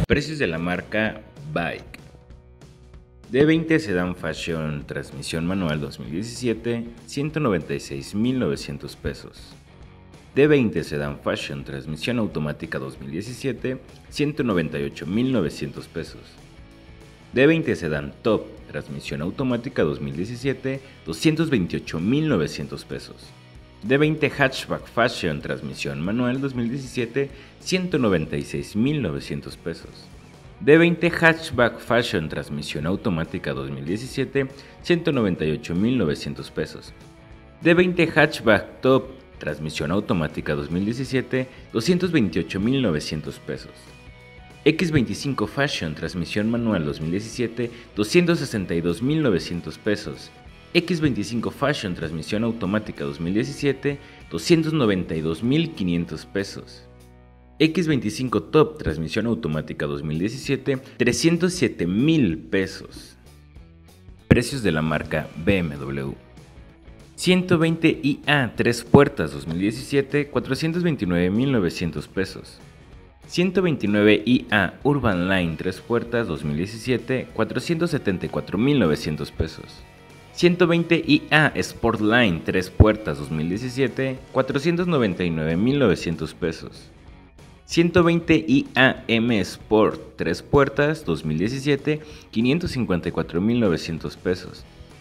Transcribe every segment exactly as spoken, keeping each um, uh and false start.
Precios de la marca Bike. D veinte Sedan Fashion transmisión manual dos mil diecisiete, ciento noventa y seis mil novecientos pesos. D veinte Sedan Fashion transmisión automática dos mil diecisiete, ciento noventa y ocho mil novecientos pesos. D veinte Sedan Top transmisión automática dos mil diecisiete, doscientos veintiocho mil novecientos pesos. D veinte Hatchback Fashion transmisión manual dos mil diecisiete, ciento noventa y seis mil novecientos pesos. D veinte Hatchback Fashion transmisión automática dos mil diecisiete, ciento noventa y ocho mil novecientos pesos. D veinte Hatchback Top transmisión automática dos mil diecisiete, doscientos veintiocho mil novecientos pesos. X veinticinco Fashion transmisión manual dos mil diecisiete, doscientos sesenta y dos mil novecientos pesos. X veinticinco Fashion transmisión automática dos mil diecisiete, doscientos noventa y dos mil quinientos pesos. X veinticinco Top transmisión automática dos mil diecisiete, trescientos siete mil pesos. Precios de la marca B M W. ciento veinte i A tres puertas dos mil diecisiete, cuatrocientos veintinueve mil novecientos pesos. ciento veintinueve i A Urban Line tres puertas dos mil diecisiete, cuatrocientos setenta y cuatro mil novecientos pesos. ciento veinte i A Sportline tres puertas dos mil diecisiete, cuatrocientos noventa y nueve mil novecientos pesos. ciento veinte i A M Sport tres puertas dos mil diecisiete, quinientos cincuenta y cuatro mil novecientos pesos.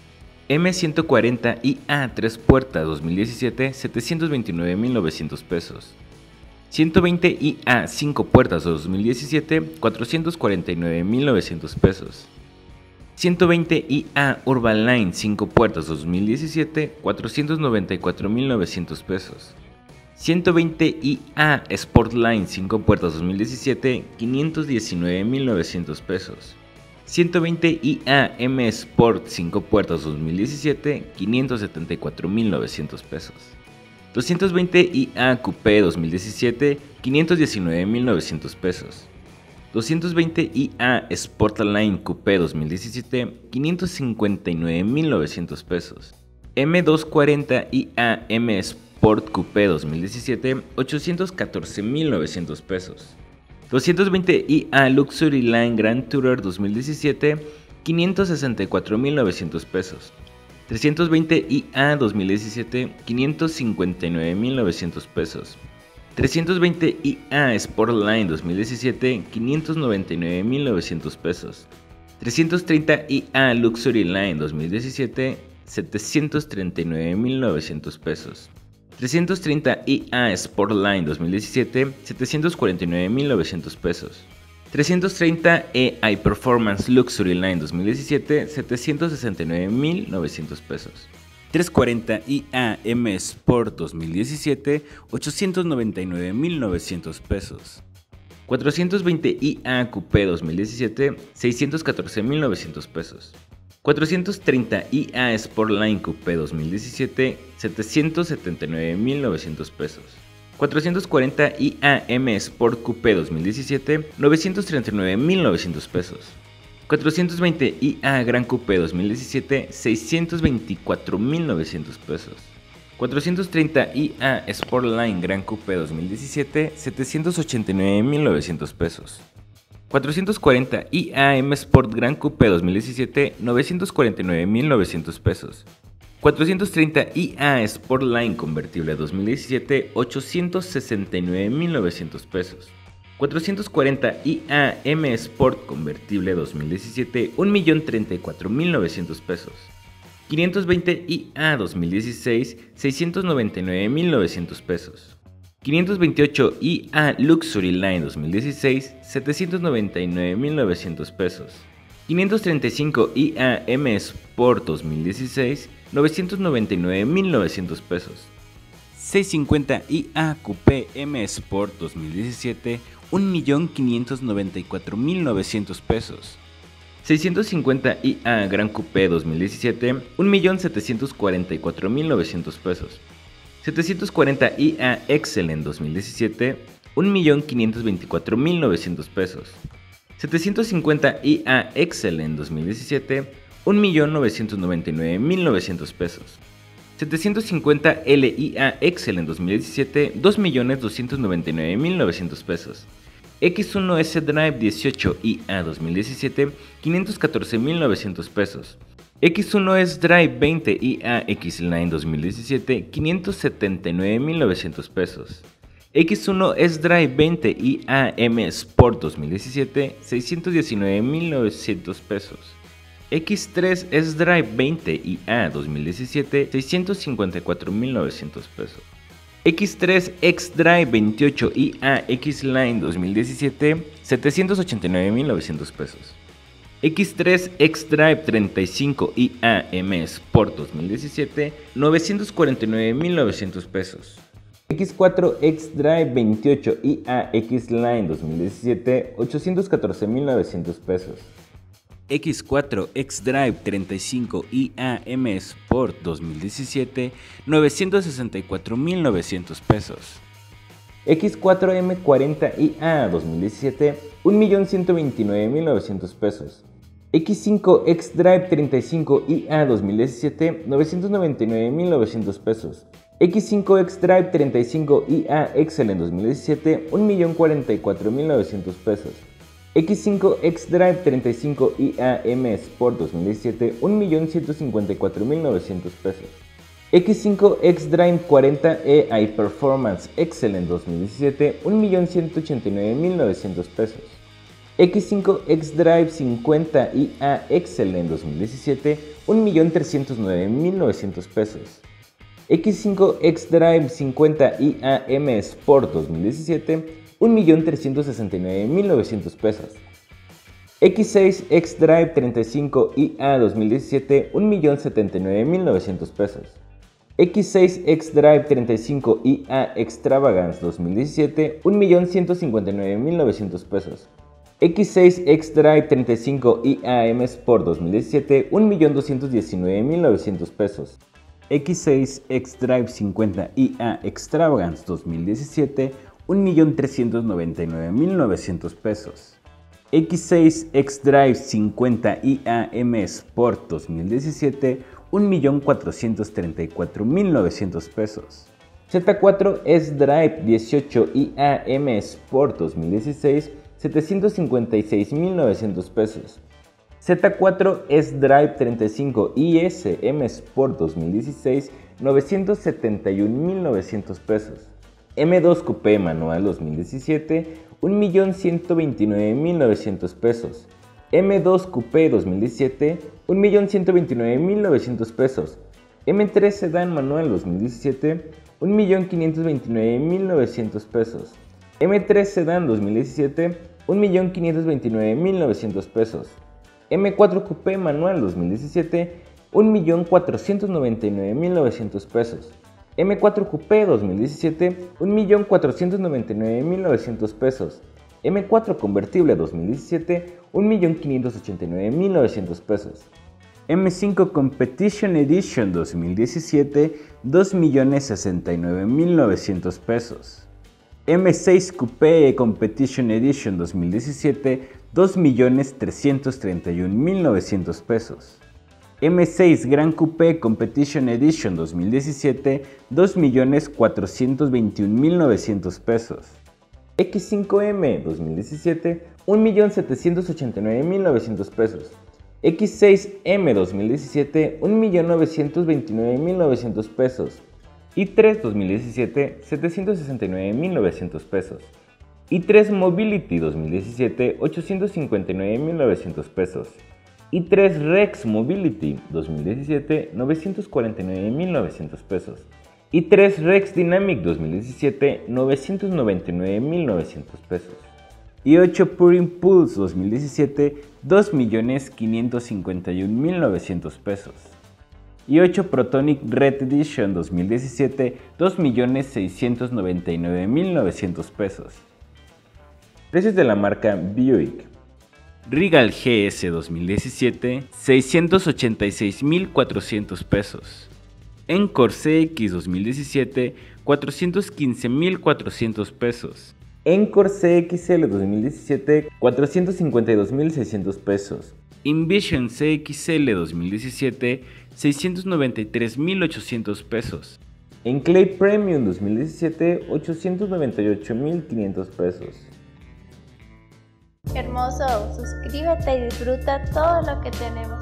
M ciento cuarenta i A tres puertas dos mil diecisiete, setecientos veintinueve mil novecientos pesos. ciento veinte i A cinco puertas dos mil diecisiete, cuatrocientos cuarenta y nueve mil novecientos pesos. ciento veinte i A Urban Line cinco puertas dos mil diecisiete, cuatrocientos noventa y cuatro mil novecientos pesos. ciento veinte i A Sportline cinco puertas dos mil diecisiete, quinientos diecinueve mil novecientos pesos. ciento veinte i A M Sport cinco puertas dos mil diecisiete, quinientos setenta y cuatro mil novecientos pesos. doscientos veinte i A Coupé dos mil diecisiete, quinientos diecinueve mil novecientos pesos. doscientos veinte i A Sportline Coupé dos mil diecisiete, quinientos cincuenta y nueve mil novecientos pesos. M doscientos cuarenta i A M Sport Coupé dos mil diecisiete, ochocientos catorce mil novecientos pesos. doscientos veinte i A Luxury Line Grand Tourer dos mil diecisiete, quinientos sesenta y cuatro mil novecientos pesos. trescientos veinte i A dos mil diecisiete, quinientos cincuenta y nueve mil novecientos pesos. trescientos veinte i A Sportline dos mil diecisiete, quinientos noventa y nueve mil novecientos pesos. trescientos treinta i A Luxury Line dos mil diecisiete, setecientos treinta y nueve mil novecientos pesos. trescientos treinta i A Sportline dos mil diecisiete, setecientos cuarenta y nueve mil novecientos pesos. trescientos treinta e I Performance Luxury Line dos mil diecisiete, setecientos sesenta y nueve mil novecientos pesos. trescientos cuarenta i A M Sport dos mil diecisiete, ochocientos noventa y nueve mil novecientos pesos. cuatrocientos veinte i A Coupé dos mil diecisiete, seiscientos catorce mil novecientos pesos. cuatrocientos treinta i A Sportline Coupé dos mil diecisiete, setecientos setenta y nueve mil novecientos pesos. cuatrocientos cuarenta i A M Sport Coupé dos mil diecisiete, novecientos treinta y nueve mil novecientos pesos. cuatrocientos veinte i A Gran Coupé dos mil diecisiete, seiscientos veinticuatro mil novecientos pesos. cuatrocientos treinta i A Sportline Gran Coupé dos mil diecisiete, setecientos ochenta y nueve mil novecientos pesos. cuatrocientos cuarenta i A M Sport Gran Coupé dos mil diecisiete, novecientos cuarenta y nueve mil novecientos pesos. cuatrocientos treinta i A Sportline Convertible dos mil diecisiete, ochocientos sesenta y nueve mil novecientos pesos. cuatrocientos cuarenta i A M Sport Convertible dos mil diecisiete, un millón treinta y cuatro mil novecientos pesos. quinientos veinte i A dos mil dieciséis, seiscientos noventa y nueve mil novecientos pesos. quinientos veintiocho i A Luxury Line dos mil dieciséis, setecientos noventa y nueve mil novecientos pesos. quinientos treinta y cinco i A M Sport dos mil dieciséis, novecientos noventa y nueve mil novecientos pesos. seiscientos cincuenta i A Coupé M Sport dos mil diecisiete, un millón quinientos noventa y cuatro mil novecientos pesos. seiscientos cincuenta i A Gran Coupé dos mil diecisiete, un millón setecientos cuarenta y cuatro mil novecientos pesos. setecientos cuarenta i A Excellent dos mil diecisiete, un millón quinientos veinticuatro mil novecientos pesos. setecientos cincuenta i A Excellent dos mil diecisiete, un millón novecientos noventa y nueve mil novecientos pesos. setecientos cincuenta L I A Excellent dos mil diecisiete, dos millones doscientos noventa y nueve mil novecientos pesos. X uno S Drive dieciocho I A dos mil diecisiete, quinientos catorce mil novecientos pesos. X uno S Drive veinte I A X-Line dos mil diecisiete, quinientos setenta y nueve mil novecientos pesos. X uno S Drive veinte I A M Sport dos mil diecisiete, seiscientos diecinueve mil novecientos pesos. X tres S Drive veinte I A dos mil diecisiete, seiscientos cincuenta y cuatro mil novecientos pesos. X tres X Drive veintiocho I A X-Line dos mil diecisiete, setecientos ochenta y nueve mil novecientos pesos. X tres X Drive treinta y cinco I A M Sport dos mil diecisiete, novecientos cuarenta y nueve mil novecientos pesos. X cuatro X Drive veintiocho I A X-Line dos mil diecisiete, ochocientos catorce mil novecientos pesos. X cuatro X Drive treinta y cinco I A M Sport dos mil diecisiete, novecientos sesenta y cuatro mil novecientos pesos. X cuatro M cuarenta I A dos mil diecisiete, un millón ciento veintinueve mil novecientos pesos. X cinco X Drive treinta y cinco I A dos mil diecisiete, novecientos noventa y nueve mil novecientos pesos. X cinco X Drive treinta y cinco I A Excellent dos mil diecisiete, un millón cuarenta y cuatro mil novecientos pesos. X cinco X Drive treinta y cinco I A M Sport dos mil diecisiete, un millón ciento cincuenta y cuatro mil novecientos pesos. X cinco X Drive cuarenta E I Performance Excellent dos mil diecisiete, un millón ciento ochenta y nueve mil novecientos pesos. X cinco X Drive cincuenta I A Excellent dos mil diecisiete, un millón trescientos nueve mil novecientos pesos. X cinco X Drive cincuenta I A M Sport dos mil diecisiete, un millón trescientos sesenta y nueve mil novecientos pesos. X seis X Drive treinta y cinco I A dos mil diecisiete, un millón setenta y nueve mil novecientos pesos. X seis X Drive treinta y cinco I A Extravagance dos mil diecisiete, un millón ciento cincuenta y nueve mil novecientos pesos. X seis X Drive treinta y cinco I A M Sport dos mil diecisiete, un millón doscientos diecinueve mil novecientos pesos. X seis X Drive cincuenta I A Extravagance dos mil diecisiete, un millón trescientos noventa y nueve mil novecientos pesos. X seis X Drive cincuenta I A M Sport dos mil diecisiete, un millón cuatrocientos treinta y cuatro mil novecientos pesos. Z cuatro S Drive dieciocho I A M Sport dos mil dieciséis, setecientos cincuenta y seis mil novecientos pesos. Z cuatro S Drive treinta y cinco I S M Sport dos mil dieciséis, novecientos setenta y un mil novecientos pesos. M dos Coupé Manual dos mil diecisiete, un millón ciento veintinueve mil novecientos pesos. M dos Coupé dos mil diecisiete, un millón ciento veintinueve mil novecientos pesos. M tres Sedan Manual dos mil diecisiete, un millón quinientos veintinueve mil novecientos pesos. M tres Sedan dos mil diecisiete, un millón quinientos veintinueve mil novecientos pesos. M cuatro Coupé Manual dos mil diecisiete, un millón cuatrocientos noventa y nueve mil novecientos pesos. M cuatro Coupé dos mil diecisiete, un millón cuatrocientos noventa y nueve mil novecientos pesos. M cuatro Convertible dos mil diecisiete, un millón quinientos ochenta y nueve mil novecientos pesos. M cinco Competition Edition dos mil diecisiete, dos millones sesenta y nueve mil novecientos pesos. M seis Coupé Competition Edition dos mil diecisiete, dos millones trescientos treinta y un mil novecientos pesos. M seis Gran Coupé Competition Edition dos mil diecisiete, dos millones cuatrocientos veintiún mil novecientos pesos. X cinco M dos mil diecisiete, un millón setecientos ochenta y nueve mil novecientos pesos. X seis M dos mil diecisiete, un millón novecientos veintinueve mil novecientos pesos. i tres dos mil diecisiete, setecientos sesenta y nueve mil novecientos pesos. i tres Mobility dos mil diecisiete, ochocientos cincuenta y nueve mil novecientos pesos. i tres Rex Mobility dos mil diecisiete, novecientos cuarenta y nueve mil novecientos pesos. i tres Rex Dynamic dos mil diecisiete, novecientos noventa y nueve mil novecientos pesos. i ocho Pure Impulse dos mil diecisiete, dos millones quinientos cincuenta y un mil novecientos pesos. i ocho Protonic Red Edition dos mil diecisiete, dos millones seiscientos noventa y nueve mil novecientos pesos. Precios de la marca Buick. Regal G S dos mil diecisiete, seiscientos ochenta y seis mil cuatrocientos pesos. Encore C X dos mil diecisiete, cuatrocientos quince mil cuatrocientos pesos. Encore C X L dos mil diecisiete, cuatrocientos cincuenta y dos mil seiscientos pesos. Envision C X L dos mil diecisiete, seiscientos noventa y tres mil ochocientos pesos. Enclave Premium dos mil diecisiete, ochocientos noventa y ocho mil quinientos pesos. Hermoso, suscríbete y disfruta todo lo que tenemos